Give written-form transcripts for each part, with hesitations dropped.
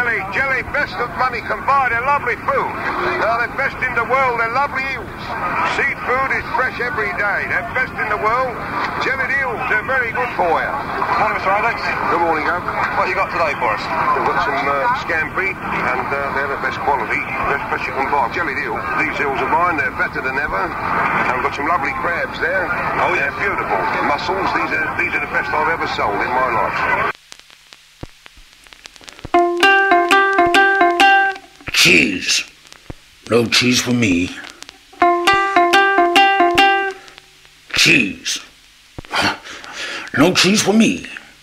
jelly, best that money can buy. They're lovely food. They're best in the world. They're lovely eels. Seafood is fresh every day. They're best in the world. Jellied eels, they're very good for you. Morning, Mr. Alex. Good morning, Gov. What you got today for us? We've got some scampi, and they're the best quality. Best you can buy. Jellied eel. These eels are mine. They're better than ever. And we've got some lovely crabs there. Oh, yeah. They're beautiful. Mussels. These are the best I've ever sold in my life. Cheese. No cheese for me. Cheese. No cheese for me.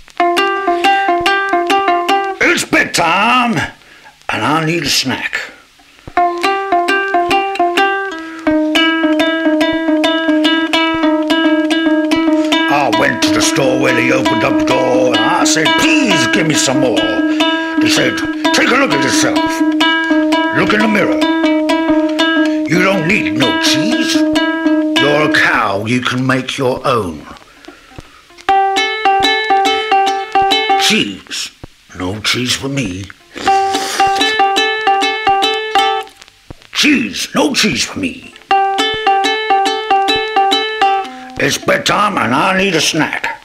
It's bedtime, and I need a snack. I went to the store where they opened up the door, and I said, please give me some more. They said, take a look at yourself. Look in the mirror. You don't need no cheese. You're a cow. You can make your own. Cheese. No cheese for me. Cheese. No cheese for me. It's bedtime and I need a snack.